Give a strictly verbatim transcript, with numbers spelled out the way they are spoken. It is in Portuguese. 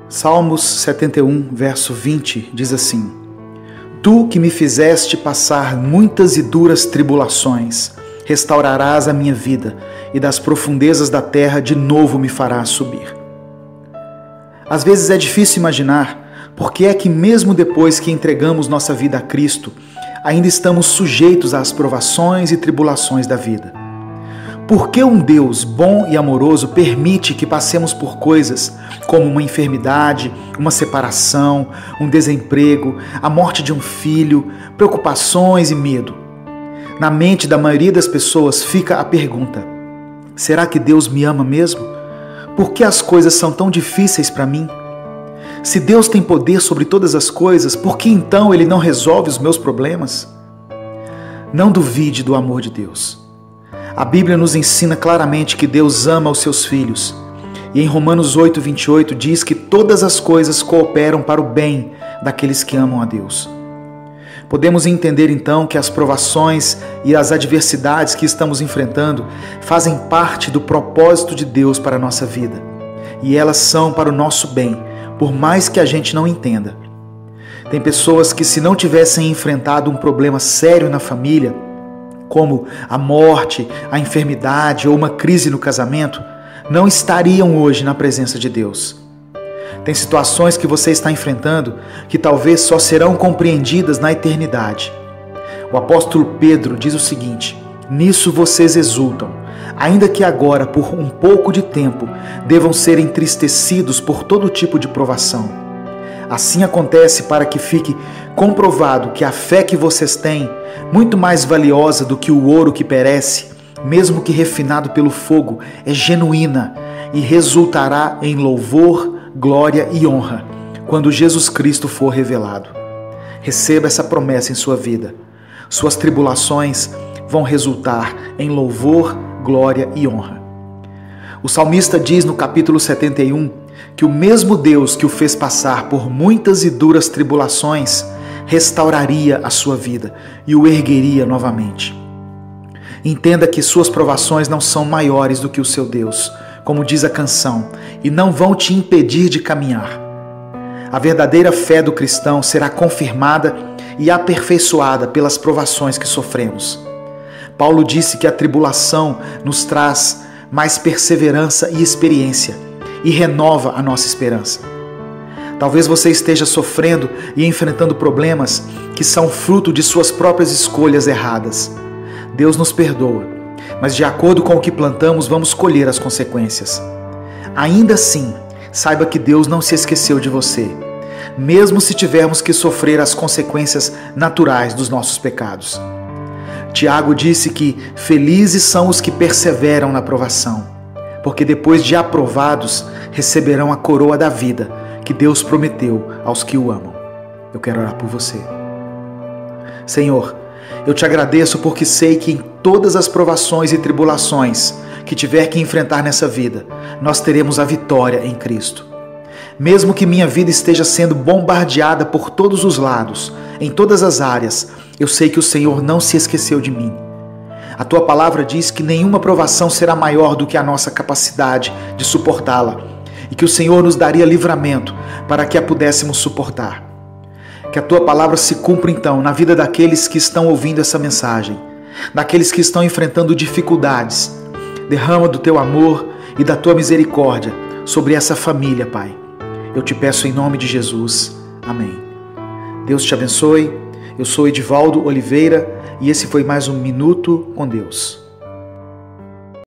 Salmos setenta e um, verso vinte, diz assim: Tu que me fizeste passar muitas e duras tribulações, restaurarás a minha vida, e das profundezas da terra de novo me farás subir. Às vezes é difícil imaginar por que é que mesmo depois que entregamos nossa vida a Cristo, ainda estamos sujeitos às provações e tribulações da vida. Por que um Deus bom e amoroso permite que passemos por coisas como uma enfermidade, uma separação, um desemprego, a morte de um filho, preocupações e medo? Na mente da maioria das pessoas fica a pergunta: será que Deus me ama mesmo? Por que as coisas são tão difíceis para mim? Se Deus tem poder sobre todas as coisas, por que então Ele não resolve os meus problemas? Não duvide do amor de Deus. A Bíblia nos ensina claramente que Deus ama os seus filhos. E em Romanos oito, vinte e oito diz que todas as coisas cooperam para o bem daqueles que amam a Deus. Podemos entender então que as provações e as adversidades que estamos enfrentando fazem parte do propósito de Deus para a nossa vida. E elas são para o nosso bem, por mais que a gente não entenda. Tem pessoas que, se não tivessem enfrentado um problema sério na família, como a morte, a enfermidade ou uma crise no casamento, não estariam hoje na presença de Deus. Tem situações que você está enfrentando que talvez só serão compreendidas na eternidade. O apóstolo Pedro diz o seguinte: nisso vocês exultam, ainda que agora, por um pouco de tempo, devam ser entristecidos por todo tipo de provação. Assim acontece para que fique comprovado que a fé que vocês têm, muito mais valiosa do que o ouro que perece, mesmo que refinado pelo fogo, é genuína e resultará em louvor, glória e honra, quando Jesus Cristo for revelado. Receba essa promessa em sua vida. Suas tribulações vão resultar em louvor, glória e honra. O salmista diz no capítulo setenta e um que o mesmo Deus que o fez passar por muitas e duras tribulações restauraria a sua vida e o ergueria novamente. Entenda que suas provações não são maiores do que o seu Deus, como diz a canção, e não vão te impedir de caminhar. A verdadeira fé do cristão será confirmada e aperfeiçoada pelas provações que sofremos. Paulo disse que a tribulação nos traz mais perseverança e experiência e renova a nossa esperança. Talvez você esteja sofrendo e enfrentando problemas que são fruto de suas próprias escolhas erradas. Deus nos perdoa, mas de acordo com o que plantamos, vamos colher as consequências. Ainda assim, saiba que Deus não se esqueceu de você, mesmo se tivermos que sofrer as consequências naturais dos nossos pecados. Tiago disse que felizes são os que perseveram na provação, porque depois de aprovados, receberão a coroa da vida que Deus prometeu aos que o amam. Eu quero orar por você. Senhor, eu te agradeço porque sei que em todas as provações e tribulações que tiver que enfrentar nessa vida, nós teremos a vitória em Cristo. Mesmo que minha vida esteja sendo bombardeada por todos os lados, em todas as áreas, eu sei que o Senhor não se esqueceu de mim. A tua palavra diz que nenhuma provação será maior do que a nossa capacidade de suportá-la e que o Senhor nos daria livramento para que a pudéssemos suportar. Que a tua palavra se cumpra então na vida daqueles que estão ouvindo essa mensagem, daqueles que estão enfrentando dificuldades. Derrama do teu amor e da tua misericórdia sobre essa família, Pai. Eu te peço em nome de Jesus. Amém. Deus te abençoe. Eu sou Edivaldo Oliveira e esse foi mais um Minuto com Deus.